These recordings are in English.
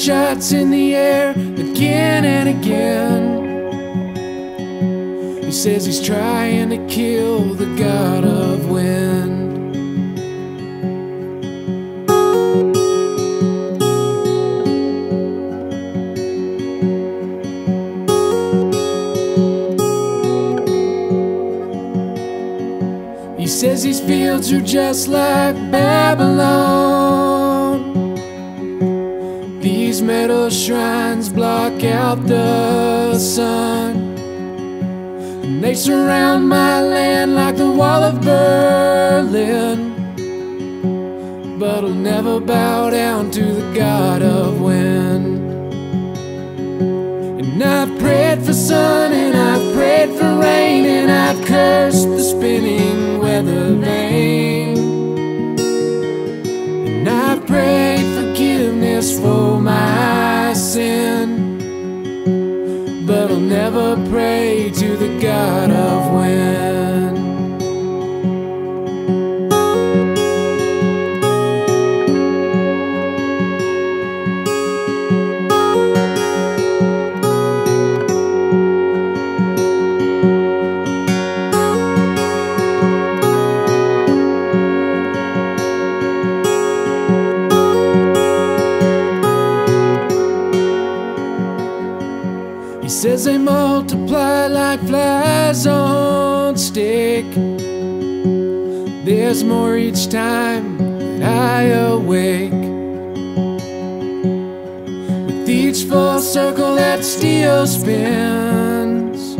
shots in the air again and again. He says he's trying to kill the god of wind. He says these fields are just like Babylon. These metal shrines block out the sun, and they surround my land like the wall of Berlin, but I'll never bow down to the god of wind. And I've prayed for sun, and I've prayed for rain, and I've cursed the spinning weather vane, and I've prayed forgiveness for my sin, but I'll never pray to the god of wind. He says they multiply like flies on stick. There's more each time that I awake. With each full circle that steel spins,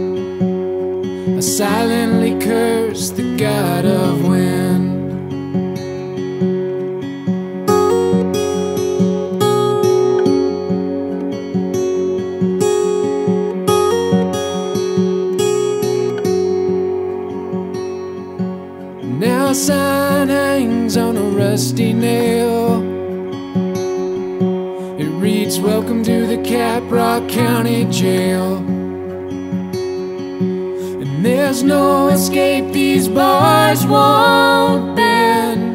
I silently curse the god of wind. Now a sign hangs on a rusty nail. It reads, "Welcome to the Caprock County Jail." And there's no escape, these bars won't bend,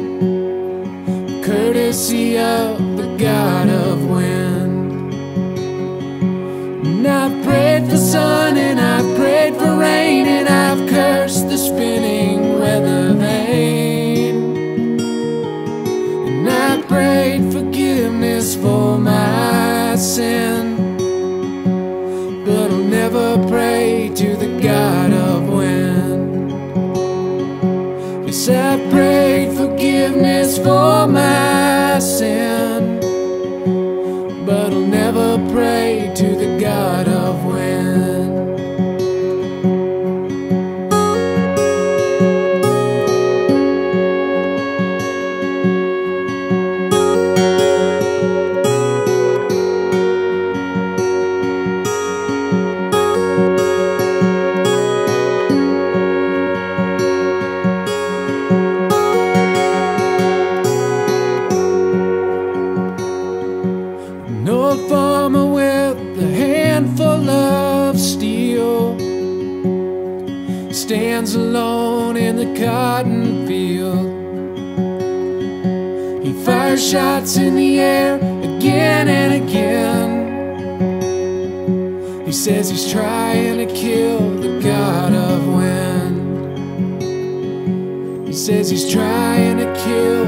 courtesy of the god of wind. And I've prayed for sun, and I've prayed for rain, and I've cursed the spinning weather vane, and I prayed forgiveness for my sin, but I'll never pray to the god of wind. Yes, I prayed forgiveness for my sin, but I'll never pray to the god of wind. An old farmer with a handful of steel stands alone in the cotton field. He fires shots in the air again and again. He says he's trying to kill the god of wind. He says he's trying to kill